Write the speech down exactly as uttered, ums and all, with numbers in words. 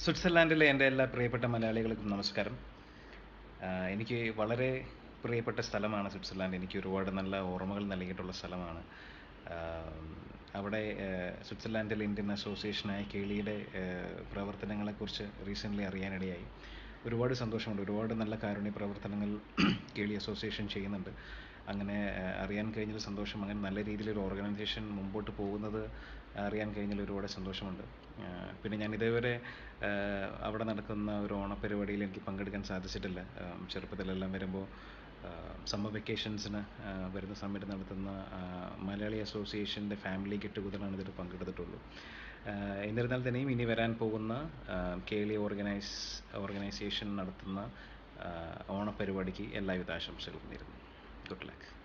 സ്വിറ്റ്സർലാൻഡിലെ എൻ്റെ എല്ലാ പ്രിയപ്പെട്ട മലയാളികൾക്കും നമസ്കാരം. ആഹ് എനിക്ക് വളരെ പ്രിയപ്പെട്ട സ്ഥലമാണ് സ്വിറ്റ്സർലാൻഡ്. എനിക്ക് ഒരുപാട് നല്ല ഓർമ്മകൾ നൽകിയിട്ടുള്ള സ്ഥലമാണ്. ആം, അവിടെ ആഹ്, സ്വിറ്റ്സർലാൻഡിൽ ഇന്ത്യൻ അസോസിയേഷനായ കേളിയുടെ ആഹ്, പ്രവർത്തനങ്ങളെക്കുറിച്ച് റീസെൻ്റ്ലി അറിയാനിടയായി. ഒരുപാട് സന്തോഷമുണ്ട്. ഒരുപാട് നല്ല കാരുണ്യ പ്രവർത്തനങ്ങൾ കേളി അസോസിയേഷൻ ചെയ്യുന്നുണ്ട്. അങ്ങനെ ആഹ്, അറിയാൻ കഴിഞ്ഞതിൽ സന്തോഷം. അങ്ങനെ നല്ല രീതിയിലൊരു ഓർഗനൈസേഷൻ മുമ്പോട്ട് പോകുന്നത് അറിയാൻ കഴിഞ്ഞതിൽ ഒരുപാട് സന്തോഷമുണ്ട്. ആഹ്, പിന്നെ ഞാൻ ഇതേവരെ ആഹ്, അവിടെ നടക്കുന്ന ഒരു ഓണപ്പരിപാടിയിൽ എനിക്ക് പങ്കെടുക്കാൻ സാധിച്ചിട്ടില്ല. ആം, ചെറുപ്പത്തിലെല്ലാം വരുമ്പോൾ സമ്മർ വെക്കേഷൻസിന് വരുന്ന സമയത്ത് നടത്തുന്ന ആഹ്, മലയാളി അസോസിയേഷൻ്റെ ഫാമിലി ഗെറ്റ് ടുഗദറാണ് ഇതിൽ പങ്കെടുത്തിട്ടുള്ളൂ. ആഹ്, എന്നിരുന്നാൽ തന്നെയും ഇനി വരാൻ പോകുന്ന ആഹ്, കേളി ഓർഗനൈസ് ഓർഗനൈസേഷൻ നടത്തുന്ന ആഹ്, ഓണപ്പരിപാടിക്ക് എല്ലാവിധ ആശംസകളും നേരുന്നു. Good luck.